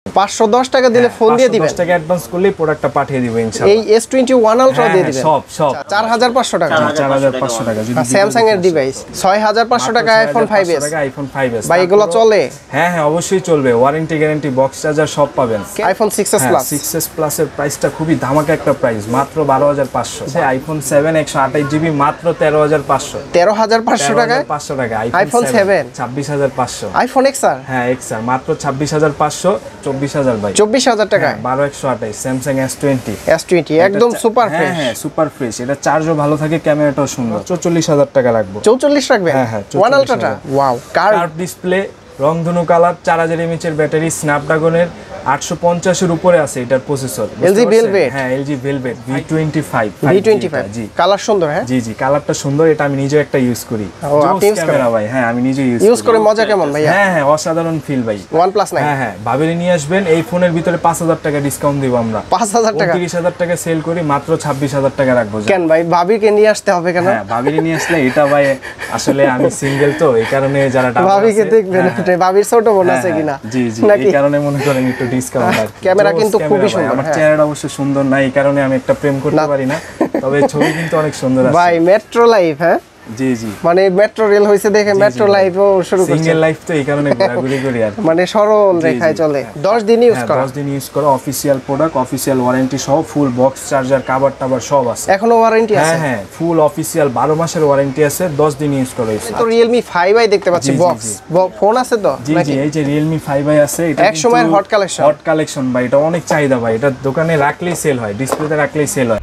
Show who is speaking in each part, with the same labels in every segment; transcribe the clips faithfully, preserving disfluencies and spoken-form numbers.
Speaker 1: পাঁচশো দশ টাকা দিলে ফোন দিয়ে দিবেন।
Speaker 2: পাঁচশো দশ টাকা অ্যাডভান্স করলেই প্রোডাক্টটা পাঠিয়ে দিব ইনশাআল্লাহ।
Speaker 1: এই এস টোয়েন্টি ওয়ান আলট্রা দিয়ে দিবেন
Speaker 2: সব সব
Speaker 1: চার হাজার পাঁচশো টাকা।
Speaker 2: চার হাজার পাঁচশো টাকা। যদি
Speaker 1: স্যামসাং এর ডিভাইস ছয় হাজার পাঁচশো টাকা iPhone five S.
Speaker 2: IPhone five S
Speaker 1: ভাই এগুলো চলে?
Speaker 2: হ্যাঁ হ্যাঁ অবশ্যই চলবে, ওয়ারেন্টি গ্যারান্টি বক্স চার্জার সব পাবেন।
Speaker 1: IPhone six S plus.
Speaker 2: Six S plus এর প্রাইসটা খুবই ধামাকা একটা প্রাইস, মাত্র বারো হাজার পাঁচশো। আইফোন সেভেন একশো আঠাশ জিবি মাত্র তেরো হাজার পাঁচশো।
Speaker 1: তেরো হাজার পাঁচশো টাকায়
Speaker 2: পাঁচশো টাকা
Speaker 1: আইফোন সেভেন
Speaker 2: ছাব্বিশ হাজার পাঁচশো।
Speaker 1: আইফোন এক্সআর
Speaker 2: হ্যাঁ এক্সআর মাত্র ছাব্বিশ হাজার পাঁচশো, চব্বিশ হাজার ভাই।
Speaker 1: চব্বিশ হাজার টাকায়
Speaker 2: বারো একশো আঠাশ Samsung S twenty.
Speaker 1: S twenty একদম সুপার ফ্রেশ।
Speaker 2: হ্যাঁ সুপার ফ্রেশ, এটা চার্জও ভালো থাকে, ক্যামেরাটাও সুন্দর। চৌচল্লিশ হাজার টাকা রাখবো।
Speaker 1: চৌচল্লিশ রাখবেন?
Speaker 2: হ্যাঁ হ্যাঁ
Speaker 1: ওয়ান আলট্রাটা ওয়াও,
Speaker 2: কার্ভ ডিসপ্লে, রংধনু কালার, চার হাজার এমএএইচ এর ব্যাটারি, স্ন্যাপড্রাগনের আটশো পঞ্চাশ এর উপরে আছে এটার প্রসেসর।
Speaker 1: LG velvet.
Speaker 2: হ্যাঁ LG velvet V twenty five.
Speaker 1: V twenty five G, colour সুন্দর। হ্যাঁ
Speaker 2: জি জি কালারটা সুন্দর, এটা আমি নিজে একটা ইউজ করি।
Speaker 1: ও আপনি ইউজ করেন?
Speaker 2: ভাই হ্যাঁ আমি নিজে ইউজ
Speaker 1: ইউজ করে মজা কেমন ভাইয়া?
Speaker 2: হ্যাঁ হ্যাঁ অসাধারণ ফিল ভাই।
Speaker 1: OnePlus nine.
Speaker 2: হ্যাঁ হ্যাঁ ভাবিরে নিয়ে আসবেন, এই ফোনের ভিতরে পাঁচ হাজার টাকা ডিসকাউন্ট দিব আমরা।
Speaker 1: পাঁচ হাজার টাকা?
Speaker 2: তিরিশ হাজার টাকা সেল করি, মাত্র ছাব্বিশ হাজার টাকা রাখবো।
Speaker 1: কেন ভাই ভাবিকে নিয়ে আসতে হবে কেন?
Speaker 2: হ্যাঁ ভাবিরে নিয়ে আসলে এটা ভাই আসলে আমি সিঙ্গেল তো এই কারণে যারা
Speaker 1: ভাবিকে দেখবেন, ভাবির ছোট বোন আছে কিনা।
Speaker 2: জি জি এই কারণে মনে করেন একটু ডিসকাউন্ট আর
Speaker 1: ক্যামেরা কিন্তু খুবই সুন্দর।
Speaker 2: আমার চেহারাটা অবশ্য সুন্দর না, এই কারণে আমি একটা প্রেম করতে পারি না, তবে ছবি কিন্তু অনেক সুন্দর আছে
Speaker 1: ভাই। Metro life. হ্যাঁ
Speaker 2: জি জি
Speaker 1: মানে মেট্রো রেল হইছে দেখে মেট্রো লাইফও শুরু করছে।
Speaker 2: সিঙ্গেল লাইফ তো এই কারণে ঘোরাঘুরি করি আর
Speaker 1: মানে সরল রেখায় চলে। দশ দিন ইউজ করা?
Speaker 2: দশ দিন ইউজ করা, অফিশিয়াল প্রোডাক্ট, অফিশিয়াল ওয়ারেন্টি সহ, ফুল বক্স চার্জার, কভার টাভার সব আছে।
Speaker 1: এখনো ওয়ারেন্টি আছে?
Speaker 2: হ্যাঁ হ্যাঁ ফুল অফিশিয়াল বারো মাসের ওয়ারেন্টি আছে, দশ দিন ইউজ করা হয়েছে।
Speaker 1: তো Realme ফাইভ আই দেখতে পাচ্ছি বক্স ফোন আছে তো?
Speaker 2: জি জি এই যে Realme ফাইভ আই আছে, এটা
Speaker 1: এক সময়ের হট কালেকশন।
Speaker 2: হট কালেকশন ভাই, এটা অনেক চাহিদা ভাই, এটা দোকানে রাখলেই সেল হয়, ডিসপ্লেতে রাখলেই সেল হয়।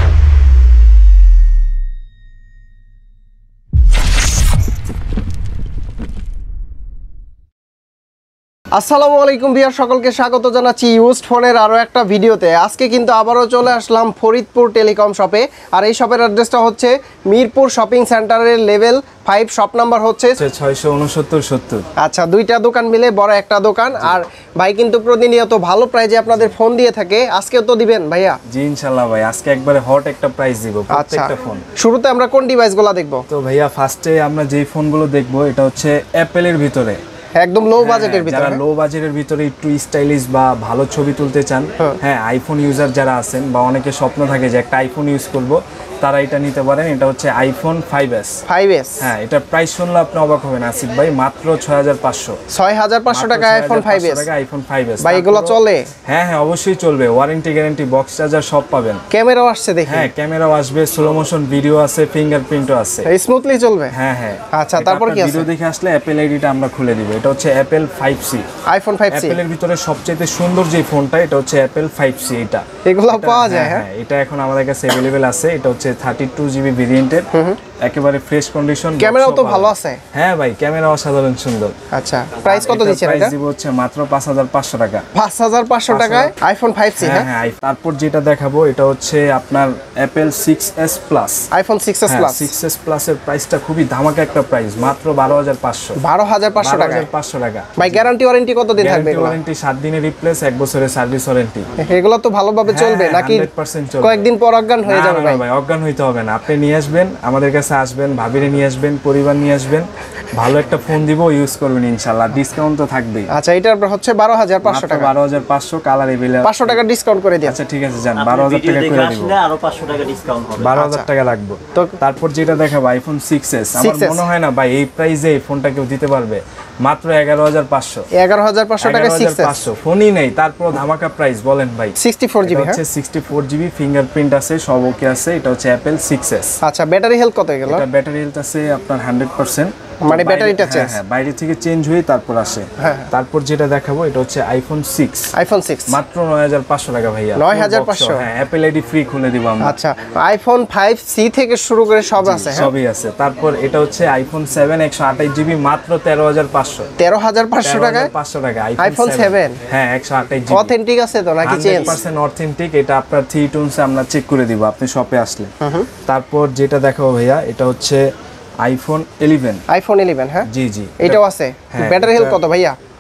Speaker 1: আসসালামু আলাইকুম ভিউয়ার, সকলকে স্বাগত জানাচ্ছি ইউজড ফোনের আরও একটা ভিডিওতে। আজকে কিন্তু আবারও চলে আসলাম ফরিদপুর টেলিকম শপে, আর এই শপের অ্যাড্রেসটা হচ্ছে মিরপুর শপিং সেন্টারের লেভেল ফাইভ, শপ নাম্বার হচ্ছে
Speaker 2: ছয়শো উনসত্তর সত্তর।
Speaker 1: আচ্ছা দুইটা দোকান মিলে বড় একটা দোকান। আর ভাই কিন্তু প্রতিনিয়ত ভালো প্রাইজে আপনাদের ফোন দিয়ে থাকে, আজকেও তো দিবেন ভাইয়া?
Speaker 2: জি ইনশাআল্লাহ ভাই, আজকে একবারে হট একটা প্রাইস দিব প্রত্যেকটা ফোন।
Speaker 1: শুরুতে আমরা কোন ডিভাইসগুলো দেখবো?
Speaker 2: তো ভাইয়া ফার্স্টে আমরা যেই ফোনগুলো দেখবো এটা হচ্ছে অ্যাপেলের ভিতরে,
Speaker 1: একদম লো বাজেটের ভিতরে।
Speaker 2: যারা লো বাজেটের ভিতরে একটু স্টাইলিশ বা ভালো ছবি তুলতে চান, হ্যাঁ আইফোন ইউজার যারা আছেন বা অনেকে স্বপ্ন থাকে যে একটা আইফোন ইউজ করব, তারা এটা নিতে পারেন। এটা হচ্ছে iPhone five S.
Speaker 1: Five S
Speaker 2: হ্যাঁ এটার প্রাইস শুনলে আপনি অবাক হবেন আসিফ ভাই, মাত্র ছয় হাজার পাঁচশো।
Speaker 1: ছয় হাজার পাঁচশো টাকা iPhone five S.
Speaker 2: IPhone five S
Speaker 1: ভাই এগুলো চলে?
Speaker 2: হ্যাঁ হ্যাঁ অবশ্যই চলবে, ওয়ারেন্টি গ্যারান্টি বক্স চার্জার সব পাবেন।
Speaker 1: ক্যামেরাও আসছে দেখি?
Speaker 2: হ্যাঁ ক্যামেরাও আসবে, স্লো মোশন ভিডিও আছে, ফিঙ্গারপ্রিন্টও আছে,
Speaker 1: স্মুথলি চলবে।
Speaker 2: হ্যাঁ হ্যাঁ
Speaker 1: আচ্ছা তারপর কি আছে?
Speaker 2: ভিডিও দেখে আসলে অ্যাপেল আইডিটা আমরা খুলে দিব। এটা হচ্ছে Apple five C,
Speaker 1: iPhone five C.
Speaker 2: অ্যাপেলের ভিতরে সবচেয়ে সুন্দর যে ফোনটা এটা হচ্ছে অ্যাপেল ফাইভ সি। এটা
Speaker 1: এগুলো পাওয়া যায়? হ্যাঁ
Speaker 2: এটা এখন আমাদের কাছে अवेलेबल আছে। এটা হচ্ছে থার্টি টু জিবি ভেরিয়েন্টের, একেবারে ফ্রেশ কন্ডিশন,
Speaker 1: ক্যামেরাও তো ভালো আছে।
Speaker 2: হ্যাঁ ভাই ক্যামেরা অসাধারণ সুন্দর।
Speaker 1: আচ্ছা প্রাইস কত দিচ্ছেন এটা?
Speaker 2: প্রাইস দিব হচ্ছে মাত্র পাঁচ হাজার পাঁচশো টাকা।
Speaker 1: পাঁচ হাজার পাঁচশো টাকায় আইফোন ফাইভ সি।
Speaker 2: হ্যাঁ হ্যাঁ তারপর যেটা দেখাবো এটা হচ্ছে আপনার Apple six S plus.
Speaker 1: IPhone six S plus.
Speaker 2: Six S plus এর প্রাইসটা খুবই ধামাকা একটা প্রাইস, মাত্র বারো হাজার পাঁচশো।
Speaker 1: বারো হাজার পাঁচশো টাকা।
Speaker 2: পাঁচশো টাকা।
Speaker 1: ভাই গ্যারান্টি ওয়ারেন্টি কত দিন থাকবে?
Speaker 2: ওয়ারেন্টি সাত দিনের রিপ্লেস, এক বছরের সার্ভিস ওয়ারেন্টি।
Speaker 1: এগুলো তো ভালোভাবে চলবে নাকি কয়েকদিন পর অজ্ঞান হয়ে যাবে?
Speaker 2: ভাই ভাই অজ্ঞান হইতে হবে না, আপনি নিয়ে আসবেন আমাদের কাছে, আসবেন ভাবিরে নিয়ে আসবেন, পরিবার নিয়ে আসবেন, ভালো একটা ফোন দিব, ইউজ করবেন ইনশাআল্লাহ, ডিসকাউন্ট তো থাকবেই।
Speaker 1: আচ্ছা এটার হচ্ছে বারো হাজার পাঁচশো টাকা।
Speaker 2: বারো হাজার পাঁচশো, কালার এভেলেবল,
Speaker 1: পাঁচশো টাকা ডিসকাউন্ট করে দিই।
Speaker 2: আচ্ছা ঠিক আছে জান, বারো হাজার টাকা করে দিব,
Speaker 3: আরো পাঁচশো টাকা ডিসকাউন্ট হবে,
Speaker 2: বারো হাজার টাকা লাগবে। তো তারপর যেটা দেখাবো আইফোন সিক্স এস। আমার মনে হয় না ভাই এই প্রাইসে এই ফোনটা কেউ দিতে পারবে, মাত্র এগারো হাজার পাঁচশো।
Speaker 1: এগারো হাজার পাঁচশো টাকা সিক্স এস
Speaker 2: ফোনই নেই, তারপর ধামাকা প্রাইস বলেন ভাই।
Speaker 1: সিক্সটি ফোর জিবি
Speaker 2: হচ্ছে সিক্সটি ফোর জিবি, ফিঙ্গারপ্রিন্ট আছে, সব ওকে আছে। এটা হচ্ছে অ্যাপেল সিক্স এস।
Speaker 1: আচ্ছা ব্যাটারি হেলথ কত গেল?
Speaker 2: এটা ব্যাটারি হেলথ আছে আপনার হান্ড্রেড পার্সেন্ট,
Speaker 1: মানে ব্যাটারিটা চেঞ্জ?
Speaker 2: হ্যাঁ বাইরে থেকে চেঞ্জ হয়ে তারপর আসে। তারপর যেটা দেখাবো এটা হচ্ছে আইফোন সিক্স।
Speaker 1: আইফোন সিক্স
Speaker 2: মাত্র নয় হাজার পাঁচশো টাকা ভাইয়া।
Speaker 1: নয় হাজার পাঁচশো?
Speaker 2: হ্যাঁ অ্যাপেল আইডি ফ্রি খুলে দিব আমরা।
Speaker 1: আচ্ছা আইফোন ফাইভ সি থেকে শুরু করে সব আছে?
Speaker 2: সবই আছে। তারপর এটা হচ্ছে আইফোন সেভেন একশো আঠাশ জিবি, মাত্র তেরো হাজার পাঁচশো।
Speaker 1: তেরো হাজার পাঁচশো টাকায়
Speaker 2: পাঁচশো টাকা
Speaker 1: আইফোন সেভেন।
Speaker 2: হ্যাঁ একশো আঠাশ জিবি।
Speaker 1: অথেন্টিক আছে তো নাকি চেঞ্জ?
Speaker 2: Hundred percent authentic. এটা আপনার থ্রি টুনসে আমরা চেক করে দিব আপনি শপে আসলে। তারপর যেটা দেখাবো ভাইয়া এটা হচ্ছে আইফোন ইলেভেন।
Speaker 1: IPhone eleven? হ্যাঁ
Speaker 2: জি জি
Speaker 1: এটাও আছে। ব্যাটারি হেলথ কত ভাইয়া?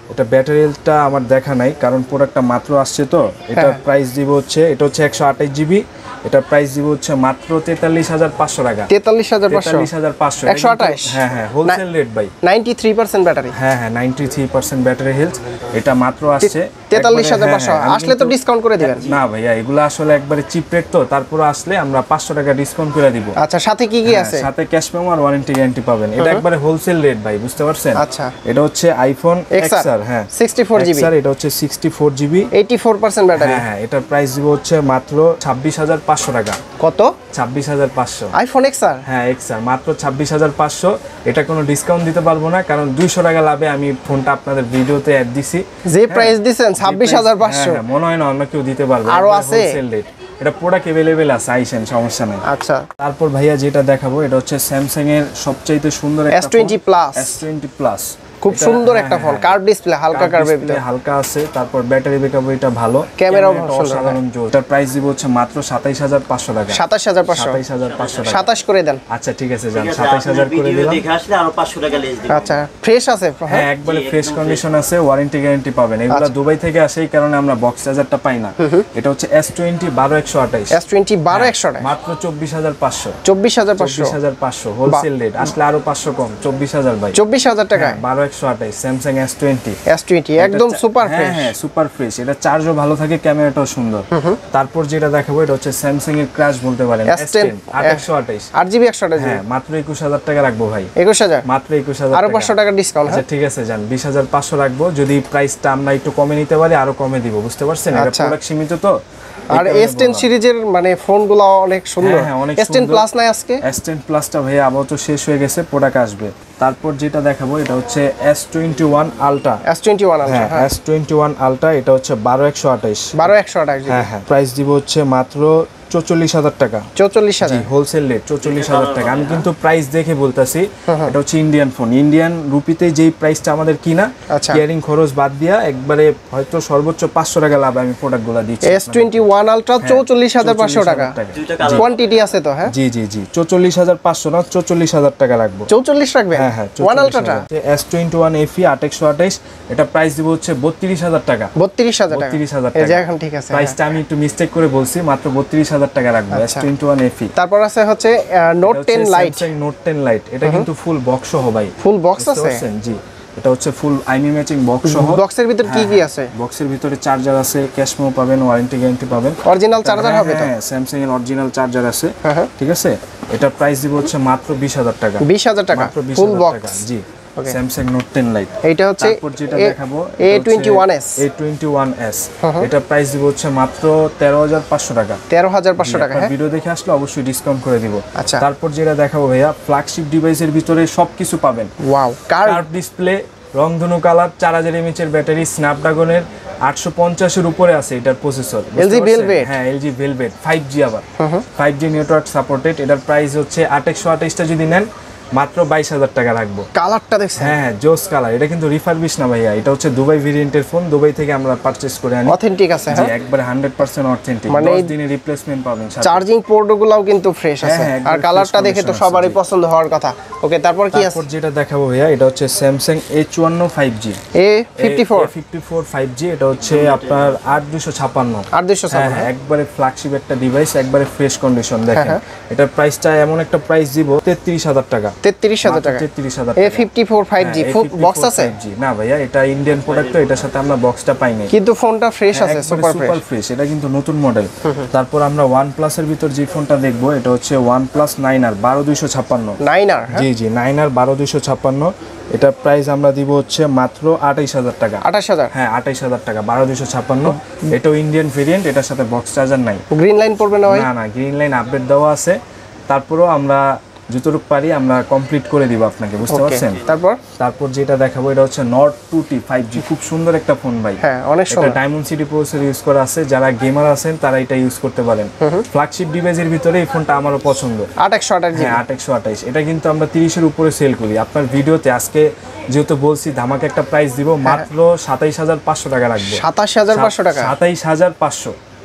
Speaker 2: এটা ব্যাটারি হেলথটা আমার দেখা নাই, কারণ প্রোডাক্টটা মাত্র আসছে তো। এটার প্রাইস দিব হচ্ছে, এটা হচ্ছে একশো আঠাশ জিবি, এটার প্রাইস দিব হচ্ছে মাত্র তেতাল্লিশ হাজার পাঁচশো টাকা।
Speaker 1: তেতাল্লিশ হাজার পাঁচশো,
Speaker 2: তেতাল্লিশ হাজার পাঁচশো,
Speaker 1: একশো আঠাশ।
Speaker 2: হ্যাঁ হ্যাঁ, হোলসেল রেট ভাই।
Speaker 1: Ninety three percent battery.
Speaker 2: হ্যাঁ হ্যাঁ, ninety three percent battery health. এটা মাত্র আসছে
Speaker 1: তেতাল্লিশ হাজার পাঁচশো। আসলে তো ডিসকাউন্ট করে দিবেন?
Speaker 2: না ভাইয়া, এগুলো আসলে একবারে চিপ রেট তো, তারপর আসলে আমরা পাঁচশো টাকা ডিসকাউন্ট করে দিব।
Speaker 1: আচ্ছা, সাথে কি কি আছে?
Speaker 2: সাথে ক্যাশ মেমো আর ওয়ারেন্টি গ্যারান্টি পাবেন। এটা একবারে হোলসেল রেট ভাই, বুঝতে পারছেন?
Speaker 1: আচ্ছা,
Speaker 2: এটা হচ্ছে আইফোন এক্সআর। হ্যাঁ,
Speaker 1: সিক্সটি ফোর জিবি।
Speaker 2: এক্সআর, এটা হচ্ছে sixty four GB,
Speaker 1: eighty four percent battery.
Speaker 2: হ্যাঁ হ্যাঁ, এটার প্রাইস দিব হচ্ছে মাত্র ছাব্বিশ হাজার পাঁচশো টাকা।
Speaker 1: কত?
Speaker 2: ছাব্বিশ হাজার পাঁচশো।
Speaker 1: IPhone XR?
Speaker 2: হ্যাঁ, এক্সআর মাত্র ছাব্বিশ হাজার পাঁচশো। এটা কোনো ডিসকাউন্ট দিতে পারবো না, কারণ দুইশো টাকা লাভে আমি ফোনটা আপনাদের ভিডিওতে অ্যাড দিছি।
Speaker 1: যে প্রাইস দিবেন ছাব্বিশ হাজার পাঁচশো,
Speaker 2: মনে হয় না অন্য কেউ দিতে পারবে।
Speaker 1: আরো আছে
Speaker 2: হোলসেল রেট, এটা প্রোডাক্ট अवेलेबल আছে, আইসেন, সমস্যা নাই।
Speaker 1: আচ্ছা,
Speaker 2: তারপর ভাইয়া যেটা দেখাবো, এটা হচ্ছে স্যামসাং এর সবচেয়ে সুন্দর একটা
Speaker 1: S twenty plus.
Speaker 2: S twenty plus
Speaker 1: খুব সুন্দর একটা ফোন, কার্ভ ডিসপ্লে, হালকা কার্ভের ভিতরে,
Speaker 2: হালকা আছে। তারপর ব্যাটারি ব্যাকআপ এটা ভালো,
Speaker 1: ক্যামেরাও
Speaker 2: অসাধারণ জোর। এটার প্রাইস দিব হচ্ছে মাত্র সাতাইশ হাজার পাঁচশো টাকা।
Speaker 1: সাতাশ হাজার পাঁচশো,
Speaker 2: সাতাইশ হাজার পাঁচশো টাকা।
Speaker 1: সাতাশ করে দেন।
Speaker 2: আচ্ছা ঠিক আছে, যান সাতাইশ হাজার করে দিলাম।
Speaker 3: দেখে আসলে আরো পাঁচশো টাকা লেস দিবেন।
Speaker 1: আচ্ছা, ফ্রেশ আছে?
Speaker 2: হ্যাঁ, একবারে ফ্রেশ কন্ডিশন আছে, ওয়ারেন্টি গ্যারান্টি পাবেন। এগুলা দুবাই থেকে আসে, এই কারণে আমরা বক্স চার্জারটা পাই না। এটা হচ্ছে এস টোয়েন্টি বারো একশো আঠাইশ।
Speaker 1: এস টোয়েন্টি বারো একশো টাকা,
Speaker 2: মাত্র চব্বিশ হাজার পাঁচশো।
Speaker 1: চব্বিশ হাজার পাঁচশো,
Speaker 2: চব্বিশ হাজার পাঁচশো হোলসেল রেট। আসলে আরো পাঁচশো কম, চব্বিশ হাজার ভাই।
Speaker 1: চব্বিশ হাজার টাকা,
Speaker 2: বারো একশো আঠাইশ Samsung S twenty.
Speaker 1: S twenty একদম সুপার ফ্রেশ।
Speaker 2: হ্যাঁ, সুপার ফ্রেশ। এটা চার্জও ভালো থাকে, ক্যামেরাটাও সুন্দর। তারপর যেটা দেখাবো, এটা হচ্ছে স্যামসাং এর ক্র্যাশ বলতে পারেন, এস টেন আট একশো আঠাইশ,
Speaker 1: আট জিবি একশো আঠাশ।
Speaker 2: হ্যাঁ, মাত্র একুশ হাজার টাকা রাখবো ভাই।
Speaker 1: একুশ হাজার,
Speaker 2: মাত্র একুশ হাজার,
Speaker 1: আরো পাঁচশো টাকা ডিসকাউন্ট।
Speaker 2: আচ্ছা ঠিক আছে, যান বিশ হাজার পাঁচশো রাখবো। যদি প্রাইসটা আমরা একটু কমে নিতে পারি, আরো কমে দিব, বুঝতে পারছেন? এটা প্রোডাক্ট সীমিত তো।
Speaker 1: আর এস টেন সিরিজের মানে ফোনগুলো অনেক সুন্দর। এস টেন প্লাস নাই আজকে?
Speaker 2: এস টেন প্লাসটা ভাই আপাতত শেষ হয়ে গেছে, প্রোডাক্ট আসবে। তারপর যেটা দেখাবো, এটা হচ্ছে S twenty one ultra.
Speaker 1: S twenty one ultra,
Speaker 2: হ্যাঁ, এস টোয়েন্টি ওয়ান আলট্রা, এটা হচ্ছে বারো একশো আঠাইশ।
Speaker 1: বারো একশো আঠাইশ।
Speaker 2: হ্যাঁ হ্যাঁ, প্রাইস দিব হচ্ছে মাত্র চৌচল্লিশ হাজার টাকা।
Speaker 1: চৌচল্লিশ হাজার
Speaker 2: হোলসেল রেট, চৌচল্লিশ হাজার টাকা। আমি কিন্তু প্রাইস দেখে বলতাছি, এটা হচ্ছে ইন্ডিয়ান ফোন, ইন্ডিয়ান রুপিতে যেই প্রাইসটা আমাদের কিনা, কেয়ারিং খরচ বাদ দিয়া একবারে হয়তো সর্বোচ্চ পাঁচশো টাকা লাভ আমি প্রোডাক্টগুলো দিচ্ছি।
Speaker 1: এস টোয়েন্টি ওয়ান আলট্রা চৌচল্লিশ হাজার পাঁচশো টাকা। কোয়ান্টিটি আছে তো? হ্যাঁ,
Speaker 2: জি জি জি, চৌচল্লিশ হাজার পাঁচশো না, চৌচল্লিশ হাজার টাকা রাখবো।
Speaker 1: চৌচল্লিশ রাখবে?
Speaker 2: হ্যাঁ হ্যাঁ,
Speaker 1: ওয়ান আলট্রাটা
Speaker 2: এস টোয়েন্টি ওয়ান এফি আট একশো আঠাইশ, এটা প্রাইস দিব হচ্ছে বত্রিশ হাজার টাকা।
Speaker 1: বত্রিশ হাজার টাকা,
Speaker 2: বত্রিশ হাজার
Speaker 1: এই যে
Speaker 2: টাকা
Speaker 1: এখন ঠিক আছে।
Speaker 2: প্রাইসটা আমি একটু মিস্টেক করে বলছি, মাত্র বত্রিশ হাজার টাকা রাখবো। S twenty one FE.
Speaker 1: তারপর আছে হচ্ছে note ten lite.
Speaker 2: Samsung note ten lite, এটা কিন্তু ফুল বক্স সহ ভাই।
Speaker 1: ফুল বক্স আছে?
Speaker 2: জি, এটা হচ্ছে ফুল আইমি ম্যাচিং বক্স সহ।
Speaker 1: বক্সের ভিতরে কি কি আছে?
Speaker 2: বক্সের ভিতরে চার্জার আছে, ক্যাশ মেমো পাবেন, ওয়ারেন্টি গ্যারান্টি পাবেন।
Speaker 1: অরিজিনাল চার্জার হবে তো?
Speaker 2: হ্যাঁ, স্যামসাং এর অরিজিনাল চার্জার আছে, ঠিক আছে। এটা প্রাইস দিব হচ্ছে মাত্র বিশ হাজার টাকা।
Speaker 1: বিশ হাজার টাকা
Speaker 2: ফুল বক্স। জি, স্যামসাং নোট টেন লাইট।
Speaker 1: এইটা হচ্ছে
Speaker 2: তারপর যেটা দেখাবো,
Speaker 1: A twenty one S.
Speaker 2: A twenty one S, এটা প্রাইস দিব হচ্ছে মাত্র তেরো হাজার পাঁচশো টাকা।
Speaker 1: তেরো হাজার পাঁচশো টাকা। হ্যাঁ,
Speaker 2: ভিডিও দেখে আসলে অবশ্যই ডিসকাউন্ট করে দিব।
Speaker 1: আচ্ছা,
Speaker 2: তারপর যেটা দেখাবো ভাইয়া, ফ্ল্যাগশিপ ডিভাইসের ভিতরে সবকিছু পাবেন।
Speaker 1: ওয়াও,
Speaker 2: কার্ভ ডিসপ্লে, রংধনু কালার, চার হাজার এমএএইচ এর ব্যাটারি, স্ন্যাপড্রাগনের আটশো পঞ্চাশ এর উপরে আছে এটার প্রসেসর।
Speaker 1: LG velvet.
Speaker 2: হ্যাঁ, এলজি ভেলভেট, ফাইভ জি আবার, ফাইভ জি নেটওয়ার্ক সাপোর্টেড। এটার প্রাইস হচ্ছে আট একশো আঠাইশটা যদি নেন, মাত্র বাইশ হাজার টাকা রাখবো।
Speaker 1: কালারটা দেখছেন?
Speaker 2: হ্যাঁ, জোস কালার। এটা কিন্তু রিফারবিশ না ভাইয়া, এটা হচ্ছে দুবাই ভেরিয়েন্টের ফোন, দুবাই থেকে আমরা পারচেজ করে আনি।
Speaker 1: অথেন্টিক আছে?
Speaker 2: হ্যাঁ, একবারে হান্ড্রেড পার্সেন্ট অথেন্টিক,
Speaker 1: মানে
Speaker 2: দশ দিনের রিপ্লেসমেন্ট পাবেন।
Speaker 1: চার্জিং পোর্টগুলোও কিন্তু ফ্রেশ আছে, আর কালারটা দেখে তো সবারই পছন্দ হওয়ার কথা। ওকে, তারপর কি আছে?
Speaker 2: তারপর যেটা দেখাবো ভাইয়া, এটা হচ্ছে স্যামসাং এ চুয়ান্ন five G.
Speaker 1: A fifty four
Speaker 2: fifty four five G, এটা হচ্ছে আপনার আট দুশো ছাপ্পান্ন।
Speaker 1: আট দুশো ছাপ্পান্ন,
Speaker 2: হ্যাঁ, একবারে ফ্ল্যাগশিপ একটা ডিভাইস, একবারে ফ্রেশ কন্ডিশন। দেখেন এটার প্রাইসটা এমন একটা প্রাইস দিব, তেত্রিশ হাজার টাকা।
Speaker 1: তেত্রিশ হাজার টাকা,
Speaker 2: তেত্রিশ হাজার।
Speaker 1: A fifty four five G box আছে?
Speaker 2: না ভাইয়া, এটা ইন্ডিয়ান প্রোডাক্ট তো, এটার সাথে আমরা বক্সটা পাই নাই,
Speaker 1: কিন্তু ফোনটা ফ্রেশ আছে, সুপার
Speaker 2: সুপার ফ্রেশ। এটা কিন্তু নতুন মডেল। তারপর আমরা ওয়ান প্লাসের ভিতর যে ফোনটা দেখবো, এটা হচ্ছে ওয়ান প্লাস নাইন আর বারো দুইশো ছাপ্পান্ন।
Speaker 1: নাইন আর?
Speaker 2: জি জি, নাইন আর বারো দুইশো ছাপ্পান্ন। এটা প্রাইস আমরা দিব হচ্ছে মাত্র আঠাইশ হাজার টাকা।
Speaker 1: আঠাশ হাজার?
Speaker 2: হ্যাঁ, আঠাইশ হাজার টাকা, বারো দুইশো ছাপ্পান্ন। এটাও ইন্ডিয়ান ভেরিয়েন্ট, এটার সাথে বক্স চার্জার নাই।
Speaker 1: গ্রিন লাইন পড়বে না ভাই?
Speaker 2: না না, গ্রিন লাইন আপডেট দেওয়া আছে। তারপরেও আমরা যতটুকু পারি আমরা কমপ্লিট করে দিব আপনাকে, বুঝতে পারছেন?
Speaker 1: তারপর
Speaker 2: তারপর যেটা দেখাবো, এটা হচ্ছে নট টু টি ফাইভ জি, খুব সুন্দর একটা ফোন ভাই।
Speaker 1: হ্যাঁ, অনেক সুন্দর।
Speaker 2: এটা ডায়মন্ড সিটি প্রসেসর ইউজ করা আছে, যারা গেমার আছেন তারা এটা ইউজ করতে পারেন। ফ্ল্যাগশিপ ডিভাইসের ভিতরে এই ফোনটা আমারও পছন্দ।
Speaker 1: আট একশো আঠাশ জি।
Speaker 2: হ্যাঁ, আট একশো আঠাইশ। এটা কিন্তু আমরা তিরিশের উপরে সেল করি। আপনার ভিডিওতে আজকে যেহেতু বলছি ধামাকা একটা প্রাইস দিব, মাত্র সাতাইশ হাজার পাঁচশো টাকা রাখবো।
Speaker 1: সাতাশ হাজার পাঁচশো টাকা?
Speaker 2: সাতাইশ হাজার পাঁচশো।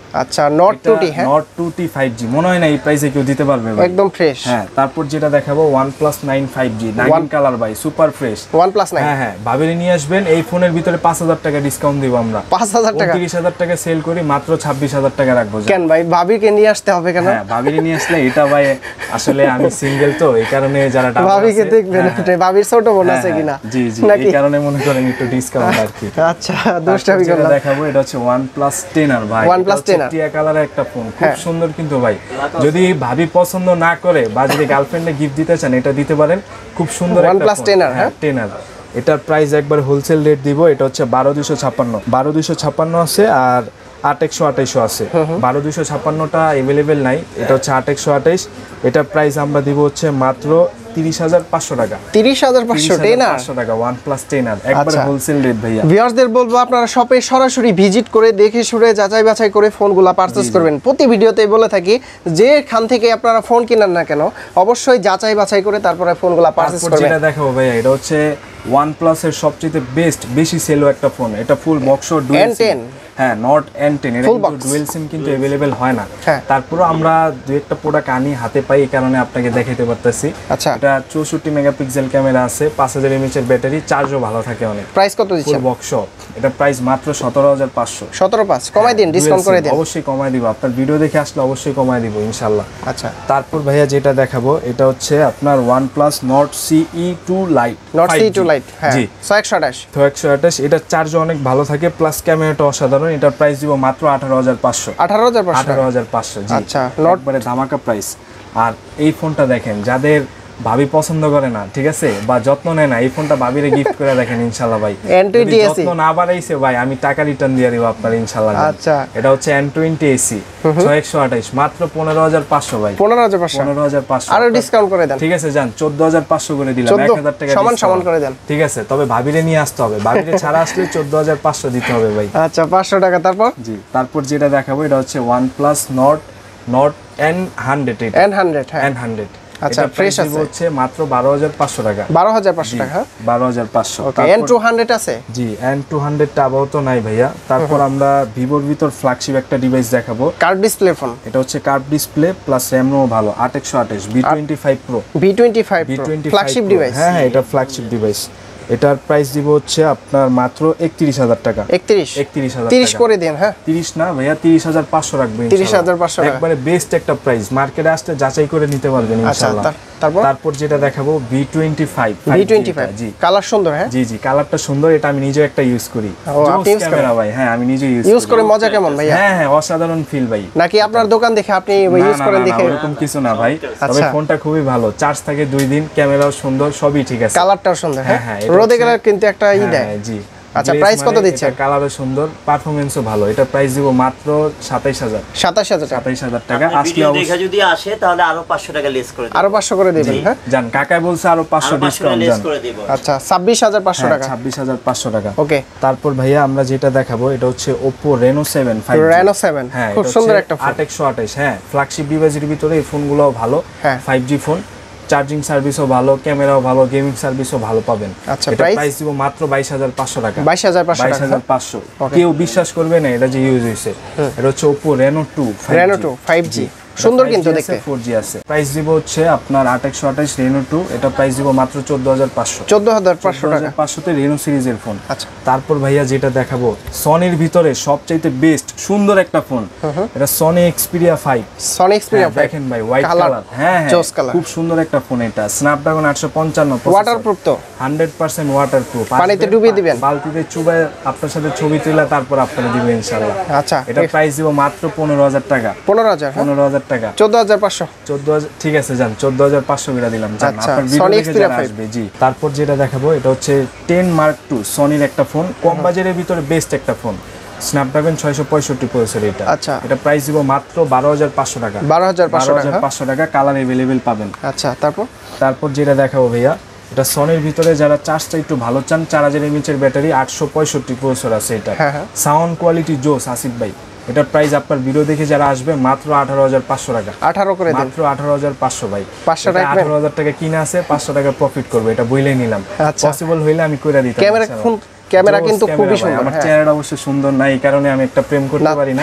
Speaker 1: আচ্ছা নট টু টি হ্যাঁ
Speaker 2: নট টু টি ফাইভ জি মনে হয় না এই প্রাইসে কেউ দিতে পারবে ভাই
Speaker 1: একদম ফ্রেশ
Speaker 2: হ্যাঁ তারপর যেটা দেখাবো OnePlus nine five G nine colour ভাই সুপার ফ্রেশ
Speaker 1: OnePlus নাইন
Speaker 2: হ্যাঁ হ্যাঁ ভাবিরে নিয়ে আসবেন এই ফোনের ভিতরে পাঁচ হাজার টাকা ডিসকাউন্ট দিব আমরা
Speaker 1: পাঁচ হাজার টাকা
Speaker 2: ত্রিশ হাজার টাকা সেল করি মাত্র ছাব্বিশ হাজার টাকা রাখবো
Speaker 1: কেন ভাই ভাবিকে নিয়ে আসতে হবে কেন
Speaker 2: হ্যাঁ ভাবিরে নিয়ে আসলে এটা ভাই আসলে আমি সিঙ্গেল তো এই কারণে যারা
Speaker 1: ভাবিকে দেখবেন ভাবির ছোট বোন আছে কিনা
Speaker 2: জি জি এই কারণে মনে করেন একটু ডিসকাউন্ট আর কি
Speaker 1: আচ্ছা দুষ্টামি
Speaker 2: করলাম দেখাবো এটা হচ্ছে OnePlus টেন আর ভাই
Speaker 1: OnePlus টেন
Speaker 2: টিয়া কালারের একটা ফোন খুব সুন্দর কিন্তু ভাই যদি ভাবি পছন্দ না করে বা যদি গার্লফ্রেন্ডে গিফট দিতে চান এটা দিতে পারেন খুব সুন্দর একটা
Speaker 1: OnePlus টেন আর হ্যাঁ
Speaker 2: টেন আর এটার প্রাইস একবার হোলসেল রেট দিব এটা হচ্ছে বারো দুইশো ছাপ্পান্ন বারো দুইশো ছাপ্পান্ন আছে আর আট একশো আঠাইশো আছে বারো দুইশো ছাপ্পান্নটা অ্যাভেলেবেল নাই এটা হচ্ছে আট একশো আঠাইশ এটার প্রাইস আমরা দিব হচ্ছে মাত্র তিরিশ হাজার পাঁচশো টাকা
Speaker 1: তিরিশ হাজার পাঁচশো
Speaker 2: টাকা OnePlus টেন আর একবার হোলসেল রেট ভাইয়া
Speaker 1: ভিউয়ারদের বলবো আপনারা শপে সরাসরি ভিজিট করে দেখে শুনে যাচাই বাছাই করে ফোনগুলো পারচেজ করবেন প্রতি ভিডিওতেই বলে থাকি যেখান থেকে আপনারা ফোন কিনেন না কেন অবশ্যই যাচাই বাছাই করে তারপরে ফোনগুলো পারচেজ করবেন
Speaker 2: যেটা দেখাবো ভাইয়া এটা হচ্ছে OnePlus এর সবচেয়ে বেস্ট বেশি সেল একটা ফোন এটা ফুল বক্স ডুয়াল সিম হ্যাঁ নট এন টেন এর কিন্তু ডুয়াল সিম কিন্তু अवेलेबल হয় না তারপরেও আমরা দুই একটা প্রোডাক্ট আনি হাতে পাই এই কারণে আপনাকে দেখাইতে পারতেছি
Speaker 1: আচ্ছা
Speaker 2: এটা চৌষট্টি মেগাপিক্সেল ক্যামেরা আছে পাঁচ হাজার এমএএইচ এর ব্যাটারি চার্জও ভালো থাকে অনেক
Speaker 1: প্রাইস কত দিচ্ছেন
Speaker 2: ফুল বক্স এটা প্রাইস মাত্র সতেরো হাজার পাঁচশো
Speaker 1: সতেরো পাঁচ কমাই দিন ডিসকাউন্ট করে দিন
Speaker 2: অবশ্যই কমাই দিব আপনার ভিডিও দেখে আসলে অবশ্যই কমাই দিব ইনশাআল্লাহ
Speaker 1: আচ্ছা
Speaker 2: তারপর ভাইয়া যেটা দেখাবো এটা হচ্ছে আপনার OnePlus Nord C E two Lite
Speaker 1: Nord C E two Lite হ্যাঁ
Speaker 2: জি
Speaker 1: ছয় একশো আঠাশ
Speaker 2: ছয় একশো আঠাশ এটা চার্জ অনেক ভালো থাকে প্লাস ক্যামেরাটা অসাধারণ এটার প্রাইস দিব মাত্র আঠারো হাজার পাঁচশো
Speaker 1: আঠারো হাজার পাঁচশো
Speaker 2: আঠারো হাজার পাঁচশো জি
Speaker 1: আচ্ছা নট
Speaker 2: একবারে ধামাকা প্রাইস আর এই ফোনটা দেখেন যাদের ভাবি পছন্দ করে না ঠিক আছে বা যত্ন নেয় না এই ফোনটা ভাবিরে গিফট করে দেখেন ইনশাআল্লাহ ভাই
Speaker 1: যদি
Speaker 2: যত্ন না বাড়াইছে ভাই আমি টাকা রিটার্ন দিয়ে দিব আপনার ইনশাআল্লাহ
Speaker 1: আচ্ছা
Speaker 2: এটা হচ্ছে এন টোয়েন্টি এসি ছয় একশো আঠাশ মাত্র পনেরো হাজার পাঁচশো ভাই
Speaker 1: পনেরো হাজার পাঁচশো
Speaker 2: পনেরো হাজার পাঁচশো
Speaker 1: আরো ডিসকাউন্ট করে দেন
Speaker 2: ঠিক আছে যান চোদ্দ হাজার পাঁচশো করে দিলাম এক হাজার টাকা
Speaker 1: সমান সমান করে দেন
Speaker 2: ঠিক আছে তবে ভাবিরে নিয়ে আসতে হবে ভাবিরে ছাড়া আসলে চোদ্দ হাজার পাঁচশো দিতে হবে ভাই
Speaker 1: আচ্ছা পাঁচশো টাকা তারপর
Speaker 2: জি তারপর যেটা দেখাবো এটা হচ্ছে OnePlus Nord Nord N hundred
Speaker 1: N hundred হ্যাঁ
Speaker 2: এন হান্ড্রেড
Speaker 1: আচ্ছা ফ্রেশ আছে
Speaker 2: হচ্ছে মাত্র বারো হাজার পাঁচশো টাকা
Speaker 1: বারো হাজার পাঁচশো টাকা
Speaker 2: বারো হাজার পাঁচশো
Speaker 1: ওকে এন টু হান্ড্রেড আছে
Speaker 2: জি এন টু হান্ড্রেড টা আপাতত নাই ভাইয়া তারপর আমরা ভিভোর ভিতর ফ্ল্যাগশিপ একটা ডিভাইস দেখাবো
Speaker 1: কার্ভ ডিসপ্লে ফোন
Speaker 2: এটা হচ্ছে কার্ভ ডিসপ্লে প্লাস র্যামও ভালো আট একশো আঠাশ B twenty five pro
Speaker 1: B twenty five
Speaker 2: B twenty
Speaker 1: flagship device
Speaker 2: হ্যাঁ হ্যাঁ এটা ফ্ল্যাগশিপ ডিভাইস এটার প্রাইস দিব হচ্ছে আপনার মাত্র একত্রিশ হাজার টাকা
Speaker 1: একত্রিশ
Speaker 2: একত্রিশ হাজার
Speaker 1: তিরিশ করে দেন হ্যাঁ
Speaker 2: তিরিশ না ভাইয়া তিরিশ হাজার পাঁচশো রাখবেন
Speaker 1: তিরিশ হাজার পাঁচশো
Speaker 2: একবারে বেস্ট একটা প্রাইস মার্কেটে আসতে যাচাই করে নিতে পারবেন ইনশাআল্লাহ
Speaker 1: তারপর
Speaker 2: তারপর যেটা দেখাবো B twenty five
Speaker 1: B twenty five G colour সুন্দর হ্যাঁ
Speaker 2: জি জি কালারটা সুন্দর এটা আমি নিজে একটা ইউজ করি ক্যামেরা ভাই হ্যাঁ আমি নিজে ইউজ
Speaker 1: ইউজ করে মজা কেমন ভাই
Speaker 2: হ্যাঁ হ্যাঁ অসাধারণ ফিল ভাই
Speaker 1: নাকি আপনার দোকান দেখে আপনি ইউজ করেন দেখে
Speaker 2: এরকম কিছু না ভাই তবে ফোনটা খুবই ভালো চার্জ থাকে দুই দিন ক্যামেরাও সুন্দর সবই ঠিক আছে
Speaker 1: কালারটাও সুন্দর হ্যাঁ
Speaker 2: হ্যাঁ
Speaker 1: রোদে গেলে কিন্তু একটা ই দেয়
Speaker 2: জি
Speaker 1: আচ্ছা প্রাইস কত দিচ্ছে
Speaker 2: কালারও সুন্দর পারফরম্যান্সও ভালো এটা প্রাইস দিব মাত্র সাতাইশ হাজার
Speaker 1: সাতাশ হাজার
Speaker 2: সাতাইশ হাজার টাকা
Speaker 3: আসলে দেখা যদি আসে তাহলে আরো পাঁচশো টাকা লেস করে দেব
Speaker 1: আরো পাঁচশো করে দিবেন হ্যাঁ
Speaker 2: জান কাকাই বলছে আরো পাঁচশো ডিসকাউন্ট জান
Speaker 1: আচ্ছা ছাব্বিশ হাজার পাঁচশো টাকা
Speaker 2: ছাব্বিশ হাজার পাঁচশো টাকা
Speaker 1: ওকে
Speaker 2: তারপর ভাইয়া আমরা যেটা দেখাবো এটা হচ্ছে Oppo Reno seven five
Speaker 1: Reno seven
Speaker 2: হ্যাঁ
Speaker 1: খুব সুন্দর একটা ফোন
Speaker 2: আট একশো আঠাশ হ্যাঁ ফ্ল্যাগশিপ ডিভাইসের ভিতরে এই ফোনগুলোও ভালো ফাইভ জি ফোন চার্জিং সার্ভিসও ভালো ক্যামেরাও ভালো গেমিং সার্ভিসও ভালো পাবেন
Speaker 1: আচ্ছা
Speaker 2: এটা প্রাইস দিব মাত্র বাইশ হাজার পাঁচশো টাকা
Speaker 1: বাইশ হাজার পাঁচশো
Speaker 2: বাইশ হাজার পাঁচশো কেউ বিশ্বাস করবে না এটা যে ইউজ হইছে এটা হচ্ছে Oppo Reno two
Speaker 1: Reno two five G সুন্দর কিন্তু দেখতে
Speaker 2: ফোর জি আছে প্রাইস দিব হচ্ছে আপনার আট একশো আঠাশ Reno টু এটা প্রাইস দিব মাত্র চোদ্দ হাজার পাঁচশো
Speaker 1: চোদ্দ হাজার পাঁচশো টাকা
Speaker 2: পাঁচশো তে Reno সিরিজের ফোন
Speaker 1: আচ্ছা
Speaker 2: তারপর ভাইয়া যেটা দেখাবো সনির ভিতরে সবচাইতে বেস্ট সুন্দর একটা ফোন এটা Sony Xperia five
Speaker 1: Sony Xperia five
Speaker 2: দেখেন ভাই হোয়াইট কালার হ্যাঁ হ্যাঁ খুব সুন্দর একটা ফোন এটা স্ন্যাপড্রাগন আটশো পঞ্চান্ন
Speaker 1: ওয়াটারপ্রুফ তো
Speaker 2: হান্ড্রেড পার্সেন্ট ওয়াটারপ্রুফ
Speaker 1: পানিতে ডুবিয়ে দিবেন
Speaker 2: বালতিতে চুবায় আপনার সাথে ছবি তুলে তারপর আপনারা দিবেন ইনশাআল্লাহ
Speaker 1: আচ্ছা
Speaker 2: এটা প্রাইস দিব মাত্র পনেরো হাজার টাকা
Speaker 1: পনেরো হাজার
Speaker 2: পনেরো হাজার টাকা
Speaker 1: চোদ্দ হাজার পাঁচশো
Speaker 2: চোদ্দ হাজার ঠিক আছে যান চোদ্দ হাজার পাঁচশো করে দিলাম জান
Speaker 1: আচ্ছা
Speaker 2: আপনার ভিডিও
Speaker 1: Sony
Speaker 2: দেখে
Speaker 1: Xperia
Speaker 2: যারা
Speaker 1: ফাইভ
Speaker 2: আসবে জি তারপর যেটা দেখাবো এটা হচ্ছে টেন মার্ক টু সনির একটা ফোন কম বাজেটের ভিতরে বেস্ট একটা ফোন স্ন্যাপড্রাগন ছয়শো পঁয়ষট্টি প্রসেসর এটা
Speaker 1: আচ্ছা
Speaker 2: এটা প্রাইস দিব মাত্র বারো হাজার পাঁচশো টাকা
Speaker 1: বারো হাজার পাঁচশো টাকা
Speaker 2: পাঁচশো টাকা কালার अवेलेबल পাবেন
Speaker 1: আচ্ছা তারপর
Speaker 2: তারপর যেটা দেখাবো ভাইয়া এটা সনির ভিতরে যারা চার্জটা একটু ভালো চান চার হাজার এমএএইচ এর ব্যাটারি আটশো পঁয়ষট্টি প্রসেসর আছে এটা সাউন্ড কোয়ালিটি জোস আসিফ ভাই এটার প্রাইস আপনার ভিডিও দেখে যারা আসবে মাত্র আঠারো হাজার পাঁচশো টাকা
Speaker 1: আঠারো করে দেন
Speaker 2: মাত্র আঠারো হাজার পাঁচশো ভাই
Speaker 1: পাঁচশো টাকা
Speaker 2: আঠারো হাজার টাকা কিনে আছে পাঁচশো টাকা প্রফিট করবে এটা বইলেই নিলাম পসিবল হইলে আমি কইরা দিতাম
Speaker 1: ক্যামেরা ফোন ক্যামেরা কিন্তু খুবই সুন্দর
Speaker 2: আমার চেহারাটা অবশ্য সুন্দর না এই কারণে আমি একটা প্রেম করতে পারি না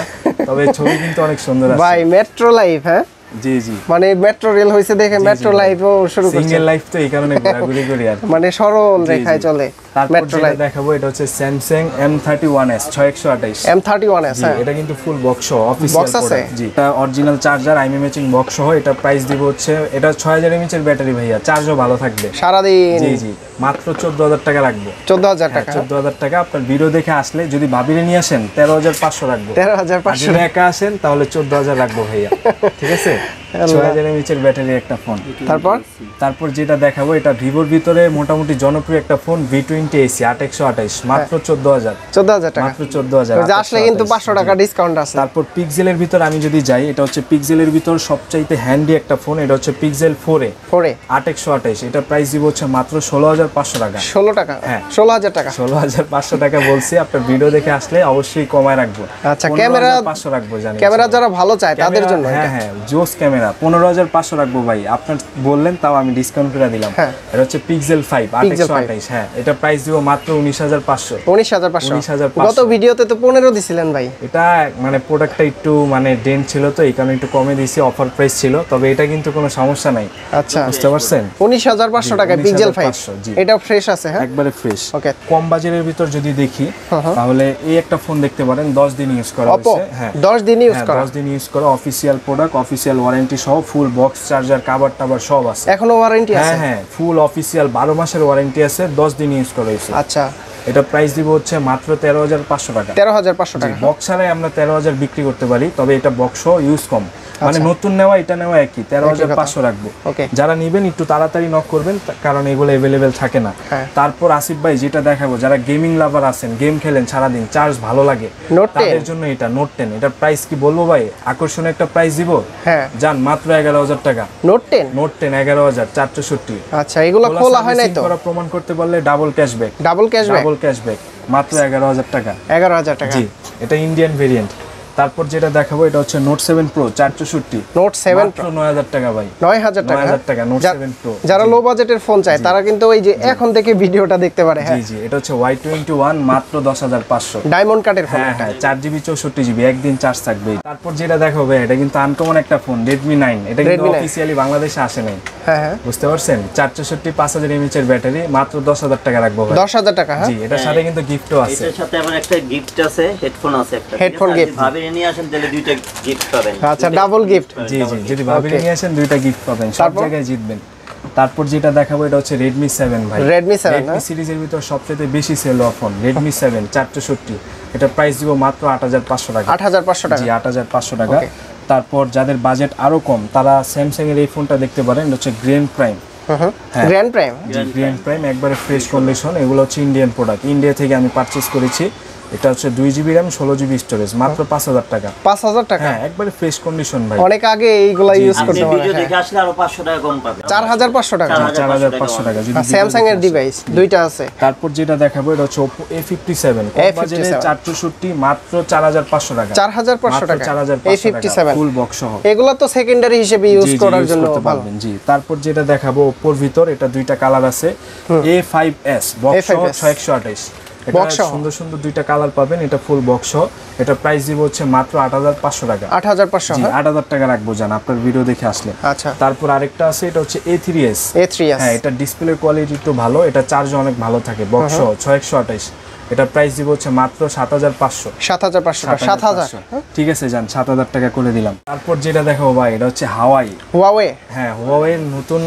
Speaker 2: তবে ছবি কিন্তু অনেক সুন্দর আছে
Speaker 1: ভাই মেট্রো লাইফ হ্যাঁ
Speaker 2: জি জি
Speaker 1: মানে মেট্রো রেল হইছে দেখে মেট্রো লাইফও শুরু করছে
Speaker 2: সিঙ্গেল লাইফ তো এই কারণে ঘোরাঘুরি করি আর
Speaker 1: মানে সরল রেখায় চলে
Speaker 2: মেট্রো লাইফ দেখাবো এটা হচ্ছে Samsung M thirty one S ছয় একশো আঠাশ
Speaker 1: এম থার্টি ওয়ান এস
Speaker 2: এটা কিন্তু ফুল বক্স সহ অফিশিয়াল প্রোডাক্ট জি এটা original charger IMEI matching box সহ এটা প্রাইস দিব হচ্ছে এটা ছয় হাজার এমএএইচ এর ব্যাটারি ভাইয়া চার্জও ভালো থাকবে
Speaker 1: সারা দিন
Speaker 2: জি জি মাত্র চোদ্দ হাজার টাকা রাখবো
Speaker 1: চোদ্দ হাজার টাকা
Speaker 2: চোদ্দ হাজার টাকা আপনার ভিডিও দেখে আসলে যদি ভাবিরে নিয়ে আসেন তেরো হাজার পাঁচশো রাখবো
Speaker 1: তেরো হাজার পাঁচশো
Speaker 2: যদি একা আসেন তাহলে চোদ্দ হাজার রাখবো ভাইয়া ঠিক আছে ছয় হাজার এমএএইচ এর ব্যাটারি একটা ফোন
Speaker 1: তারপর
Speaker 2: তারপর যেটা দেখাবো এটা ভিভোর ভিতরে মোটামুটি জনপ্রিয় একটা ফোন ভি টোয়েন্টি এসি আট একশো আঠাশ মাত্র চোদ্দ হাজার
Speaker 1: চোদ্দ হাজার টাকা
Speaker 2: মাত্র চোদ্দ হাজার
Speaker 1: আসলে কিন্তু পাঁচশো টাকা ডিসকাউন্ট আছে
Speaker 2: তারপর পিক্সেলের ভিতর আমি যদি যাই এটা হচ্ছে পিক্সেলের ভিতর সবচাইতে হ্যান্ডি একটা ফোন এটা হচ্ছে pixel four A
Speaker 1: four A
Speaker 2: আট একশো আঠাশ এটা প্রাইস দিব হচ্ছে মাত্র ষোলো হাজার পাঁচশো টাকা
Speaker 1: ষোলো টাকা
Speaker 2: হ্যাঁ
Speaker 1: ষোলো হাজার টাকা
Speaker 2: ষোলো হাজার পাঁচশো টাকা বলছি আপনার ভিডিও দেখে আসলে অবশ্যই কমায় রাখবো
Speaker 1: আচ্ছা ক্যামেরা
Speaker 2: পাঁচশো রাখবো জানি
Speaker 1: ক্যামেরা যারা ভালো চায় তাদের জন্য
Speaker 2: হ্যাঁ হ্যাঁ জোস ক্যামেরা পনেরো হাজার পাঁচশো রাখবো ভাই আপনার বললেন তাও আমি ডিসকাউন্ট করে দিলাম এটা হচ্ছে পিক্সেল ফাইভ আট একশো আঠাশ হ্যাঁ এটা প্রাইস দিব মাত্র উনিশ হাজার পাঁচশো
Speaker 1: উনিশ হাজার পাঁচশো গত ভিডিওতে তো পনেরো দিছিলেন ভাই
Speaker 2: এটা মানে প্রোডাক্টটা একটু মানে ডেন্ট ছিল তো এই কারণে একটু কমে দিয়েছি অফার প্রাইস ছিল তবে এটা কিন্তু কোনো সমস্যা নাই
Speaker 1: আচ্ছা
Speaker 2: বুঝতে পারছেন
Speaker 1: উনিশ হাজার পাঁচশো টাকা পিক্সেল ফাইভ এটা ফ্রেশ আছে হ্যাঁ
Speaker 2: একবারে ফ্রেশ
Speaker 1: ওকে
Speaker 2: কম বাজেটের ভিতর যদি দেখি তাহলে এই একটা ফোন দেখতে পারেন দশ দিন ইউজ করা হয়েছে
Speaker 1: হ্যাঁ দশ দিন ইউজ করা
Speaker 2: দশ দিন ইউজ করা অফিশিয়াল প্রোডাক্ট অফিশিয়াল ওয়ারেন্টি সহ ফুল বক্স চার্জার কভার টাভার সব আছে
Speaker 1: এখনো ওয়ারেন্টি আছে
Speaker 2: হ্যাঁ হ্যাঁ ফুল অফিশিয়াল বারো মাসের ওয়ারেন্টি আছে দশ দিন ইউজ করা হয়েছে
Speaker 1: আচ্ছা
Speaker 2: এটা প্রাইস দিব হচ্ছে মাত্র তেরো হাজার পাঁচশো টাকা
Speaker 1: তেরো হাজার পাঁচশো টাকা
Speaker 2: বক্স ছাড়াই আমরা তেরো হাজার বিক্রি করতে পারি তবে এটা বক্স ইউজ কম মানে নতুন নেওয়া এটা নেওয়া একই তেরো হাজার পাঁচশো রাখবো যারা নিবেন একটু তাড়াতাড়ি নক করবেন কারণ এগুলো অ্যাভেলেবেল থাকে না তারপর আসিফ ভাই যেটা দেখাবো যারা গেমিং লাভার আছেন গেম খেলেন সারাদিন চার্জ ভালো লাগে তাদের জন্য এটা নোট টেন এটার প্রাইস কি বলবো ভাই আকর্ষণীয় একটা প্রাইস দিব
Speaker 1: হ্যাঁ
Speaker 2: জান মাত্র এগারো হাজার টাকা
Speaker 1: নোট টেন
Speaker 2: নোট টেন এগারো হাজার চারশোষট্টি
Speaker 1: আচ্ছা এগুলো খোলা হয় নাই তো
Speaker 2: প্রমাণ করতে পারলে double cashback
Speaker 1: double cashback
Speaker 2: double cashback মাত্র এগারো হাজার টাকা
Speaker 1: এগারো হাজার টাকা
Speaker 2: জি এটা ইন্ডিয়ান ভেরিয়েন্ট তারপর যেটা দেখাবো এটা হচ্ছে নোট সেভেন প্রো চারশোষট্টি
Speaker 1: নোট সেভেন
Speaker 2: প্রো নয় হাজার টাকা ভাই
Speaker 1: নয় হাজার টাকা
Speaker 2: নয় হাজার টাকা নোট সেভেন প্রো
Speaker 1: যারা লো বাজেটের ফোন চায় তারা কিন্তু ওই যে এখন থেকে ভিডিওটা দেখতে পারে হ্যাঁ
Speaker 2: জি জি এটা হচ্ছে ওয়াই টোয়েন্টি ওয়ান মাত্র দশ হাজার পাঁচশো
Speaker 1: ডায়মন্ড কাটের ফোন
Speaker 2: হ্যাঁ হ্যাঁ চার জিবি চৌষট্টি জিবি একদিন চার্জ থাকবে তারপর যেটা দেখাবো এটা কিন্তু আনকমন একটা ফোন রেডমি নাইন এটা কিন্তু অফিসিয়ালি বাংলাদেশে আসে নাই
Speaker 1: হ্যাঁ হ্যাঁ
Speaker 2: বুঝতে পারছেন চারশোষট্টি পাঁচ হাজার এমএএইচ এর ব্যাটারি মাত্র দশ হাজার টাকা রাখবো
Speaker 1: দশ হাজার টাকা হ্যাঁ
Speaker 2: জি এটার সাথে কিন্তু গিফটও আছে
Speaker 3: এটার সাথে আমার একটা গিফট আছে হেডফোন আছে একটা
Speaker 1: হেডফোন গিফট
Speaker 3: ভাবিরে নিয়ে আসেন তাহলে দুইটা গিফট পাবেন
Speaker 1: আচ্ছা ডাবল গিফট
Speaker 2: জি জি যদি ভাবিরে নিয়ে আসেন দুইটা গিফট পাবেন সব জায়গায় জিতবেন তারপর যেটা দেখাবো এটা হচ্ছে রেডমি সেভেন ভাই
Speaker 1: রেডমি সেভেন
Speaker 2: রেডমি সিরিজের ভিতর সবচেয়ে বেশি সেল হওয়া ফোন রেডমি সেভেন চারশোষট্টি এটা প্রাইস দিব মাত্র আট হাজার পাঁচশো টাকা
Speaker 1: আট হাজার পাঁচশো টাকা
Speaker 2: জি আট হাজার পাঁচশো টাকা তারপর যাদের বাজেট আরো কম তারা স্যামসাং এর এই ফোনটা দেখতে পারেন এটা হচ্ছে grand prime
Speaker 1: grand prime
Speaker 2: grand prime একবারে ফ্রেশ কন্ডিশন এগুলো হচ্ছে ইন্ডিয়ান প্রোডাক্ট ইন্ডিয়া থেকে আমি পারচেজ করেছি এটা হচ্ছে দুই জিবি র্যাম ষোলো জিবি স্টোরেজ মাত্র পাঁচ হাজার টাকা
Speaker 1: পাঁচ হাজার টাকা
Speaker 2: হ্যাঁ একবারে ফ্রেশ কন্ডিশন ভাই
Speaker 1: অনেক আগে এইগুলা ইউজ করতে পারে
Speaker 3: ভিডিও দেখে আসলে আরো পাঁচশো টাকা কম পাবে
Speaker 1: চার হাজার পাঁচশো টাকা
Speaker 2: চার হাজার পাঁচশো টাকা যদি
Speaker 1: স্যামসাং এর ডিভাইস দুইটা আছে
Speaker 2: তারপর যেটা দেখাবো এটা হচ্ছে Oppo এ ফিফটি সেভেন বাজেটে চারশোষট্টি মাত্র চার হাজার পাঁচশো টাকা
Speaker 1: চার হাজার পাঁচশো টাকা
Speaker 2: চার হাজার
Speaker 1: A fifty seven
Speaker 2: full box সহ
Speaker 1: এগুলো তো সেকেন্ডারি হিসেবে ইউজ করার জন্য ভালো
Speaker 2: জি তারপর যেটা দেখাবো Oppo এর ভিতর এটা দুইটা কালার আছে এ ফাইভ এস বক্স সহ ছয় একশো আঠাশ এটা সুন্দর সুন্দর দুইটা কালার পাবেন এটা ফুল বক্স এটা প্রাইস দিব হচ্ছে মাত্র আট হাজার পাঁচশো টাকা
Speaker 1: আট হাজার পাঁচশো
Speaker 2: আট হাজার টাকা রাখবো জান আপনার ভিডিও দেখে আসলে
Speaker 1: আচ্ছা
Speaker 2: তারপর আরেকটা আছে এটা হচ্ছে A three S
Speaker 1: A three S
Speaker 2: হ্যাঁ এটা ডিসপ্লে কোয়ালিটি একটু ভালো এটা চার্জ অনেক ভালো থাকে বক্স ছয় একশো আঠাশ এটা প্রাইস দিব হচ্ছে মাত্র সাত হাজার পাঁচশো
Speaker 1: সাত হাজার পাঁচশো সাত হাজার
Speaker 2: ঠিক আছে যান সাত হাজার টাকা করে দিলাম তারপর যেটা দেখাবো ভাই এটা হচ্ছে হাওয়াই
Speaker 1: হুয়াওয়ে
Speaker 2: হ্যাঁ হুয়াওয়ে নতুন